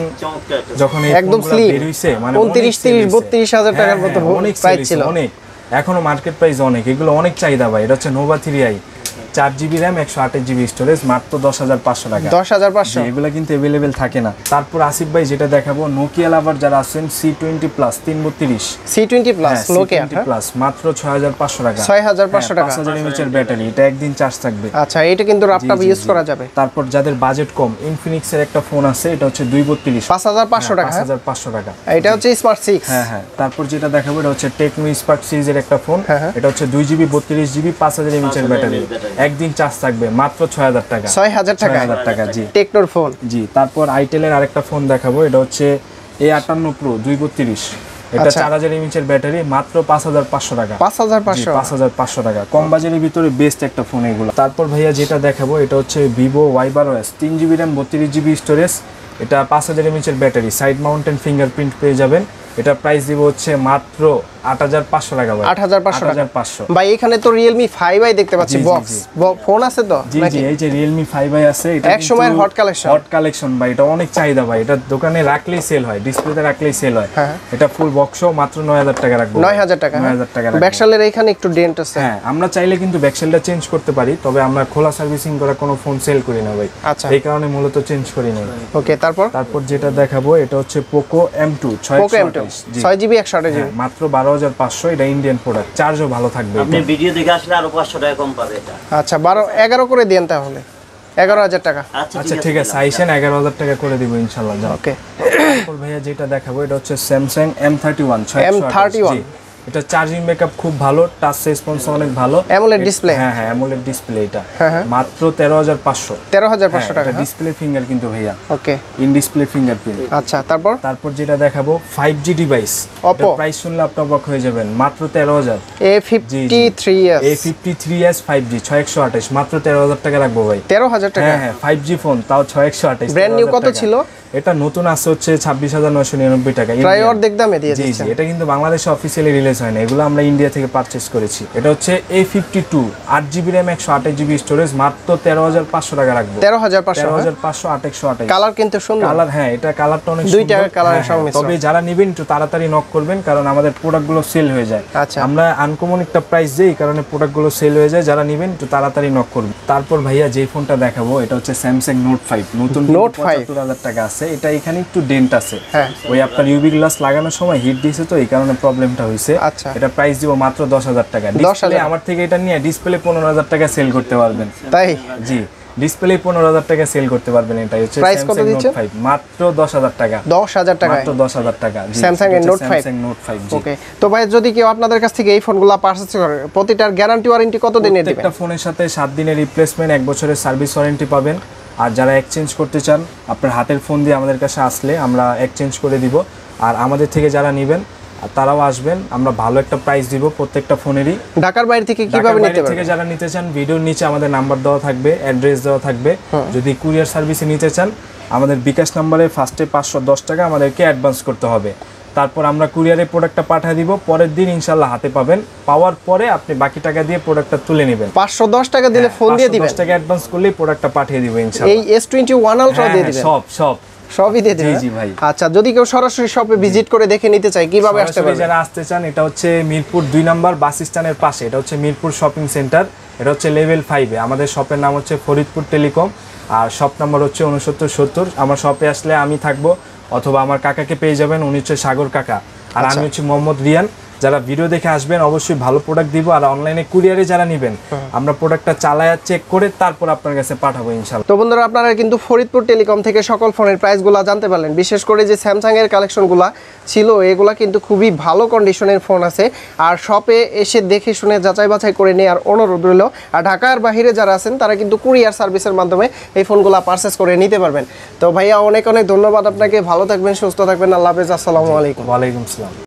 Speaker 2: যখন
Speaker 1: একদম স্লিম
Speaker 2: বের হইছে মানে
Speaker 1: উনত্রিশ তিরিশ বত্রিশ হাজার টাকার মতো
Speaker 2: অনেক
Speaker 1: প্রাইস ছিল
Speaker 2: অনেক এখনো মার্কেট প্রাইস অনেক এগুলো অনেক চাহিদা ভাই এটা হচ্ছে নোভা থ্রি আই চার জিবি র্যাম একশো আঠাশ জিবি স্টোরেজ মাত্র দশ হাজার পাঁচশো টাকা
Speaker 1: দশ হাজার পাঁচশো
Speaker 2: এগুলো কিন্তু অ্যাভেলেবেল থাকে না তারপর আসিফ ভাই যেটা দেখাবো নোকিয়া লাভার যারা আছেন সি টোয়েন্টি প্লাস তিন বত্রিশ
Speaker 1: C twenty plus Nokia
Speaker 2: plus মাত্র ছয় হাজার পাঁচশো টাকা
Speaker 1: ছয় হাজার পাঁচশো টাকা
Speaker 2: পাঁচ হাজার এমএএইচ এর ব্যাটারি এটা একদিন চার্জ থাকবে
Speaker 1: আচ্ছা এটা কিন্তু ল্যাপটপ ইউজ করা যাবে
Speaker 2: তারপর যাদের বাজেট কম ইনফিনিক্স এর একটা ফোন আছে এটা হচ্ছে দুই বত্রিশ
Speaker 1: পাঁচ হাজার পাঁচশো টাকা
Speaker 2: পাঁচ হাজার পাঁচশো টাকা
Speaker 1: এটা হচ্ছে স্মার্ট সিক্স
Speaker 2: হ্যাঁ হ্যাঁ তারপর যেটা দেখাবো এটা হচ্ছে টেকনো স্পার্ক সিরিজের একটা ফোন এটা হচ্ছে দুই জিবি বত্রিশ জিবি পাঁচ হাজার এমএএইচ এর ব্যাটারি একদিন চার্জ থাকবে মাত্র ছয় হাজার টাকা
Speaker 1: ছয় হাজার টাকা
Speaker 2: টাকা জি
Speaker 1: টেকনোর ফোন
Speaker 2: জি তারপর আইটেলের আরেকটা ফোন দেখাবো এটা হচ্ছে এ আটান্ন প্রো দুই বত্রিশ এটা চার হাজার এমএএইচ এর ব্যাটারি, মাত্র পাঁচ হাজার পাঁচশো টাকা।
Speaker 1: পাঁচ হাজার পাঁচশো
Speaker 2: পাঁচ হাজার পাঁচশো টাকা, কম বাজেটের ভিতরে বেস্ট একটা ফোন এগুলো। তারপর ভাইয়া যেটা দেখাবো এটা হচ্ছে ভিভো ওয়াই বারো এস, তিন জিবি র্যাম বত্রিশ জিবি স্টোরেজ, এটা পাঁচ হাজার এমএএইচ এর ব্যাটারি, সাইড মাউন্টেন ফিঙ্গারপ্রিন্ট পেয়ে যাবেন। এটা প্রাইস দিব হচ্ছে মাত্র আট হাজার পাঁচশো টাকা ভাই।
Speaker 1: আট হাজার পাঁচশো টাকা
Speaker 2: পাঁচশো
Speaker 1: ভাই। এখানে তো Realme ফাইভ আই দেখতে পাচ্ছি, বক্স ফোন আছে তো
Speaker 2: জি জি, এই যে Realme ফাইভ আই আছে, এটা
Speaker 1: এক সময়ের হট কালেকশন।
Speaker 2: হট কালেকশন ভাই, এটা অনেক চাহিদা ভাই, এটা দোকানে রাখলেই সেল হয়, ডিসপ্লেতে রাখলেই সেল হয়। এটা ফুল বক্সও মাত্র নয় হাজার টাকা রাখবো।
Speaker 1: নয় হাজার টাকা,
Speaker 2: নয় হাজার টাকা।
Speaker 1: ব্যাকশেলের এখানে একটু ডেন্ট আছে।
Speaker 2: হ্যাঁ, আমরা চাইলে কিন্তু ব্যাকশেলটা চেঞ্জ করতে পারি, তবে আমরা খোলা সার্ভিসিং করা কোনো ফোন সেল করি না ভাই।
Speaker 1: আচ্ছা,
Speaker 2: এই কারণে মূলত চেঞ্জ করি না।
Speaker 1: ওকে, তারপর
Speaker 2: তারপর যেটা দেখাবো এটা হচ্ছে পোকো এম টু,
Speaker 1: ছয় জিবি একশো আঠাশ জিবি,
Speaker 2: মাত্র বারো হাজার পাঁচশো। এটা ইন্ডিয়ান প্রোডাক্ট, চার্জও ভালো থাকবে।
Speaker 3: আপনি ভিডিও দেখে আসলে আরো পাঁচশো টাকা কম পাবে এটা।
Speaker 1: আচ্ছা, বারো এগারো করে দেন তাহলে, এগারো হাজার টাকা।
Speaker 2: আচ্ছা ঠিক আছে, আইসেন এগারো হাজার টাকা করে দিব ইনশাল্লাহ।
Speaker 1: ওকে,
Speaker 2: তারপর ভাইয়া যেটা দেখাবো এটা হচ্ছে Samsung M thirty one,
Speaker 1: M thirty one.
Speaker 2: এটা চার্জিং ব্যাকআপ খুব ভালো, টাচ রেসপন্স অনেক ভালো,
Speaker 1: অ্যামোলেড ডিসপ্লে।
Speaker 2: হ্যাঁ হ্যাঁ, অ্যামোলেড ডিসপ্লে। এটা মাত্র তেরো হাজার পাঁচশো।
Speaker 1: তেরো হাজার পাঁচশো টাকা
Speaker 2: ডিসপ্লে ফিঙ্গার কিন্তু ভাইয়া।
Speaker 1: Okay,
Speaker 2: in display fingerprint.
Speaker 1: আচ্ছা, তারপর
Speaker 2: তারপর যেটা দেখাবো five G device,
Speaker 1: Oppo,
Speaker 2: price শুনলে আপনি অবাক হয়ে যাবেন, মাত্র তেরো হাজার।
Speaker 1: A fifty three S,
Speaker 2: A fifty three S five G, ছয় একশো আঠাশ, মাত্র তেরো হাজার টাকা রাখবো ভাই।
Speaker 1: তেরো হাজার টাকা?
Speaker 2: হ্যাঁ হ্যাঁ, ফাইভ জি ফোন, তাও ছয় একশো আঠাশ।
Speaker 1: ব্র্যান্ড নিউ কত ছিল?
Speaker 2: এটা নতুন আছে হচ্ছে ছাব্বিশ হাজার নয়শো নিরানব্বই টাকা।
Speaker 1: প্রায় অর্ধেক দামে দিয়ে
Speaker 2: জি
Speaker 1: দিচ্ছেন।
Speaker 2: জি, এটা কিন্তু বাংলাদেশে অফিসিয়ালি রিলিজ হয় না, এগুলো আমরা ইন্ডিয়া থেকে পারচেজ করেছি। এটা হচ্ছে এ ফিফটি টু, আট জিবি র্যাম একশো আঠাশ জিবি স্টোরেজ, মাত্র তেরো হাজার পাঁচশো টাকা রাখবো।
Speaker 1: তেরো হাজার পাঁচশো,
Speaker 2: তেরো হাজার পাঁচশো, আট একশো আঠাশ।
Speaker 1: কালার কিন্তু সুন্দর।
Speaker 2: কালার, হ্যাঁ, এটা কালারটা অনেক সুন্দর,
Speaker 1: দুইটা কালারের সংমিশ্রণ।
Speaker 2: তবে যারা নেবেন একটু তাড়াতাড়ি নক করবেন, কারণ আমাদের প্রোডাক্টগুলো সেল হয়ে যায়।
Speaker 1: আচ্ছা,
Speaker 2: আমরা আনকমন একটা প্রাইস দেই, কারণে প্রোডাক্টগুলো সেল হয়ে যায়। যারা নেবেন একটু তাড়াতাড়ি নক করবেন। তারপর ভাইয়া যে ফোনটা দেখাবো এটা হচ্ছে স্যামসাং নোট ফাইভ, নতুন
Speaker 1: নোট ফাইভ,
Speaker 2: পঁচাত্তর হাজার টাকা আছে। এটা এখানে একটু ডেন্ট আছে,
Speaker 1: হ্যাঁ,
Speaker 2: ওই আপনার ইউভি গ্লাস লাগানোর সময় হিট দিয়েছে তো এই কারণে প্রবলেমটা হয়েছে।
Speaker 1: আচ্ছা,
Speaker 2: এটা প্রাইস দিব মাত্র দশ হাজার টাকা। ডিসপ্লে আমার থেকে এটা নিয়ে ডিসপ্লে পনেরো হাজার টাকা সেল করতে পারবেন।
Speaker 1: তাই?
Speaker 2: জি, ডিসপ্লে পনেরো হাজার টাকা সেল করতে পারবেন। এটা হচ্ছে
Speaker 1: প্রাইস কত দিচ্ছেন?
Speaker 2: মাত্র দশ হাজার টাকা।
Speaker 1: দশ হাজার টাকা,
Speaker 2: মাত্র দশ হাজার টাকা
Speaker 1: স্যামসাং এর note five.
Speaker 2: Note five.
Speaker 1: Okay, তো ভাই যদি কেউ আপনাদের কাছ থেকে এই ফোনগুলো পারচেজ করে, প্রতিটার গ্যারান্টি ওয়ারেন্টি কত দিনের দিবেন?
Speaker 2: একটা ফোনের সাথে সাত দিনের রিপ্লেসমেন্ট, এক বছরের সার্ভিস ওয়ারেন্টি পাবেন। আর যারা এক্সচেঞ্জ করতে চান, আপনার হাতের ফোন দিয়ে আমাদের কাছে আসলে আমরা এক্সচেঞ্জ করে দিব। আর আমাদের থেকে যারা নেবেন তারাও আসবেন, আমরা ভালো একটা প্রাইস দিব প্রত্যেকটা ফোনেরই।
Speaker 1: ঢাকার বাইরে থেকে কিভাবে নিতে পারবেন?
Speaker 2: থেকে যারা নিতে চান, ভিডিওর নিচে আমাদের নাম্বার দেওয়া থাকবে, অ্যাড্রেস দেওয়া থাকবে। যদি কুরিয়ার সার্ভিসে নিতে চান, আমাদের বিকাশ নাম্বারে ফার্স্টে পাঁচশো দশ টাকা আমাদেরকে অ্যাডভান্স করতে হবে। তারপর আমরা কুরিয়ারে প্রোডাক্টটা পাঠিয়ে দিব, পরের দিন ইনশাআল্লাহ হাতে পাবেন। পাওয়ার পরে আপনি বাকি টাকা দিয়ে প্রোডাক্টটা তুলে নেবেন।
Speaker 1: পাঁচশো দশ টাকা দিলে ফোন দিয়ে দিবেন,
Speaker 2: দশ টাকা অ্যাডভান্স করলেই প্রোডাক্টটা পাঠিয়ে দিব ইনশাআল্লাহ।
Speaker 1: এই এস টোয়েন্টি ওয়ান আলট্রা দিয়ে দিবেন?
Speaker 2: সব সব
Speaker 1: সবই দিয়ে দিবেন?
Speaker 2: জি ভাই।
Speaker 1: আচ্ছা, যদি কেউ সরাসরি শপে ভিজিট করে দেখে নিতে চায় কিভাবে আসতে পারবে?
Speaker 2: যারা আসতে চান, এটা হচ্ছে মিরপুর দুই নাম্বার বাস স্ট্যান্ডের পাশে, এটা হচ্ছে মিরপুর শপিং সেন্টার, এটা হচ্ছে লেভেল ফাইভে। আমাদের শপের নাম হচ্ছে ফরিদপুর টেলিকম, আর শপ নাম্বার হচ্ছে উনসত্তর সত্তর। আমার শপে আসলে আমি থাকবো, অথবা আমার কাকাকে পেয়ে যাবেন, উনি হচ্ছে সাগর কাকা, আর আমি হচ্ছে মোহাম্মদ রিয়ান। যারা ভিডিও দেখে আসবেন অবশ্যই ভালো প্রোডাক্ট দিব, আর অনলাইনে কুরিয়ারে যারা নেবেন আমরা প্রোডাক্টটা চালায়া চেক করে তারপর আপনার কাছে পাঠাবো ইনশাআল্লাহ।
Speaker 1: তো বন্ধুরা, আপনারা কিন্তু ফরিদপুর টেলিকম থেকে সকল ফোনের প্রাইসগুলো জানতে পারলেন। বিশেষ করে যে স্যামসাং এর কালেকশনগুলো ছিল, এগুলা কিন্তু খুবই ভালো কন্ডিশনের ফোন আছে। আর শপে এসে দেখে শুনে যাচাই বাছাই করে নেওয়ার অনুরোধ রইল। আর ঢাকার বাইরে যারা আছেন তারা কিন্তু কুরিয়ার সার্ভিসের মাধ্যমে এই ফোনগুলো পারচেস করে নিতে পারবেন। তো ভাইয়া অনেক অনেক ধন্যবাদ আপনাকে, ভালো থাকবেন, সুস্থ থাকবেন, আল্লাহ হাফেজ, আসসালামু আলাইকুম।
Speaker 2: ওয়ালাইকুম আসসালাম।